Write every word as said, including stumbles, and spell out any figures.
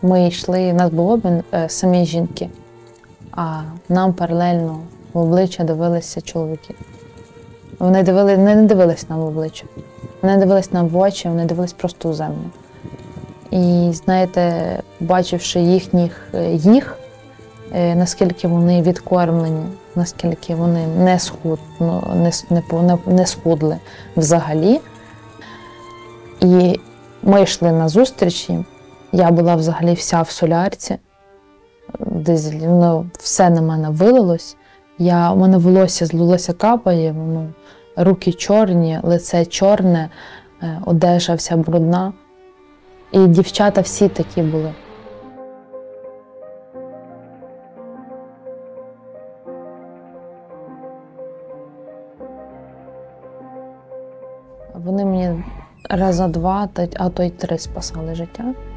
ми йшли, нас було б самі жінки, а нам паралельно в обличчя дивилися чоловіки. Вони дивили, не дивились нам в обличчя, вони дивились нам в очі, вони дивились просто у землю. І, знаєте, бачивши їхніх, їх, наскільки вони відкормлені, наскільки вони не, схуд, ну, не, не, не схудли взагалі. І ми йшли на зустрічі, я була взагалі вся в солярці, десь, ну, все на мене вилилось. Я, у мене волосся з волосся капає, ну, руки чорні, лице чорне, одежа вся брудна. І дівчата всі такі були. Вони мені раза два, а то й три спасали життя.